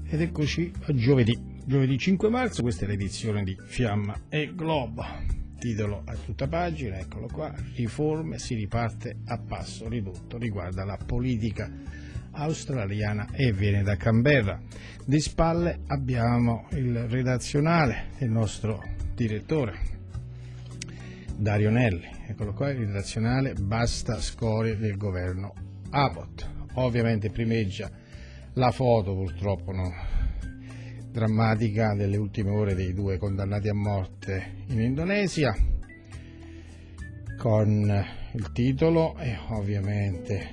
Ed eccoci a giovedì 5 marzo, questa è l'edizione di Fiamma e Globo. Titolo a tutta pagina, eccolo qua: riforme, si riparte a passo ridotto, riguarda la politica australiana e viene da Canberra. Di spalle abbiamo il redazionale del nostro direttore Dario Nelli, eccolo qua, il redazionale: basta scorie del governo Abbott. Ovviamente primeggia la foto, purtroppo drammatica, delle ultime ore dei due condannati a morte in Indonesia, con il titolo e ovviamente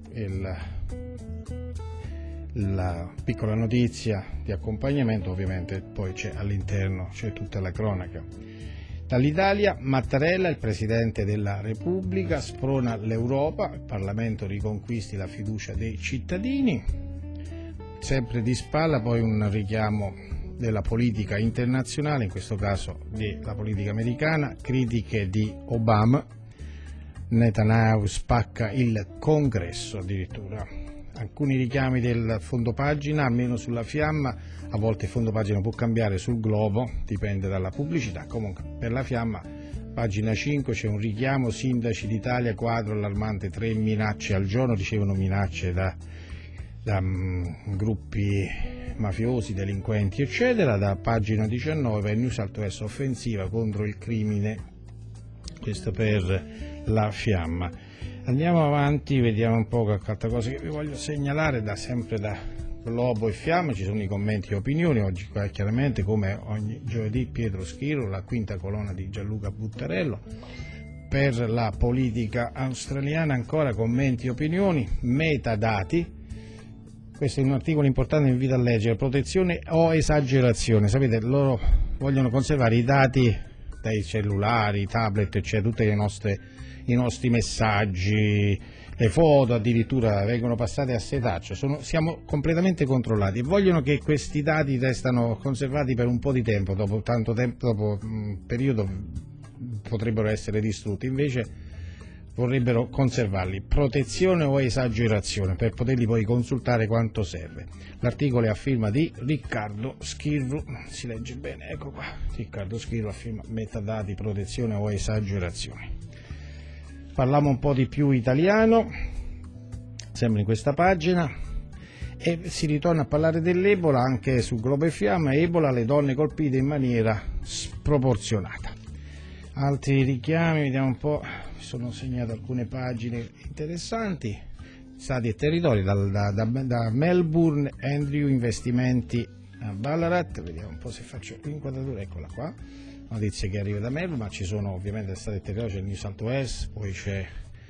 la piccola notizia di accompagnamento. Ovviamente poi all'interno c'è tutta la cronaca. Dall'Italia, Mattarella, il Presidente della Repubblica, sprona l'Europa, il Parlamento riconquisti la fiducia dei cittadini. Sempre di spalla poi un richiamo della politica internazionale, in questo caso della politica americana, critiche di Obama, Netanyahu spacca il congresso addirittura. Alcuni richiami del fondo pagina, almeno sulla Fiamma, a volte il fondo pagina può cambiare sul Globo, dipende dalla pubblicità. Comunque per la Fiamma, pagina 5, c'è un richiamo: sindaci d'Italia, quadro allarmante, 3 minacce al giorno, ricevono minacce da gruppi mafiosi, delinquenti eccetera. Da pagina 19, New South Wales, offensiva contro il crimine, questo per la Fiamma. Andiamo avanti, vediamo un po' qualche altra cosa che vi voglio segnalare, sempre da Globo e Fiamma. Ci sono i commenti e opinioni, oggi qua chiaramente come ogni giovedì Pietro Schirru, la quinta colonna di Gianluca Buttarello. Per la politica australiana ancora commenti e opinioni, metadati. Questo è un articolo importante, vi invito a leggere: protezione o esagerazione. Sapete, loro vogliono conservare i dati dai cellulari, tablet, cioè tutti i nostri messaggi, le foto addirittura vengono passate a setaccio. Siamo completamente controllati e vogliono che questi dati restano conservati per un po' di tempo, dopo tanto tempo, dopo un periodo potrebbero essere distrutti. Invece vorrebbero conservarli. Protezione o esagerazione, per poterli poi consultare quanto serve. L'articolo è a firma di Riccardo Schirru, si legge bene, ecco qua, Riccardo Schirru a firma metadati, protezione o esagerazione. Parliamo un po' di più italiano, sempre in questa pagina, e si ritorna a parlare dell'Ebola anche su Globo e Fiamma. Ebola, le donne colpite in maniera sproporzionata. Altri richiami, vediamo un po', mi sono segnato alcune pagine interessanti. Stati e territori, da Melbourne, Andrew Investimenti a Ballarat, vediamo un po' se faccio l'inquadratura, eccola qua, notizia che arriva da Melbourne, ma ci sono ovviamente stati e territori, c'è il New South Wales, poi c'è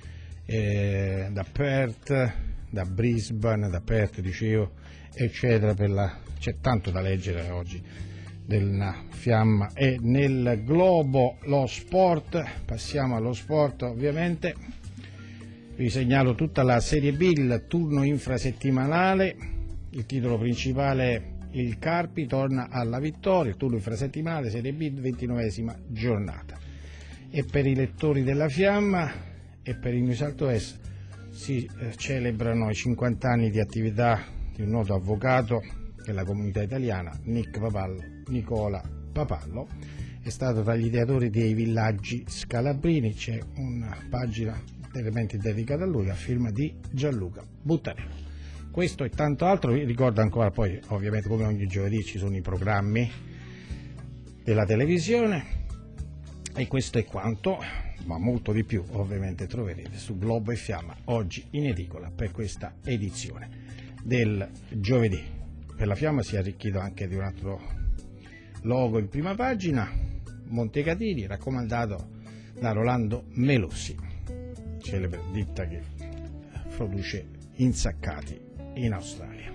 da Perth, da Brisbane, da Perth dicevo, eccetera, c'è tanto da leggere oggi della Fiamma e nel Globo. Lo sport, passiamo allo sport ovviamente, vi segnalo tutta la Serie B, il turno infrasettimanale, il titolo principale: il Carpi torna alla vittoria, il turno infrasettimanale Serie B, 29esima giornata. E per i lettori della Fiamma e per il New South Wales si celebrano i 50 anni di attività di un noto avvocato della comunità italiana, Nicola Papallo. È stato tra gli ideatori dei villaggi scalabrini, c'è una pagina elementi dedicata a lui a firma di Gianluca Buttarello. Questo e tanto altro. Vi ricordo ancora poi, ovviamente come ogni giovedì, ci sono i programmi della televisione, e questo è quanto, ma molto di più ovviamente troverete su Globo e Fiamma oggi in edicola per questa edizione del giovedì. Per la Fiamma si è arricchito anche di un altro logo in prima pagina: Montecatini, raccomandato da Rolando Melossi, celebre ditta che produce insaccati in Australia.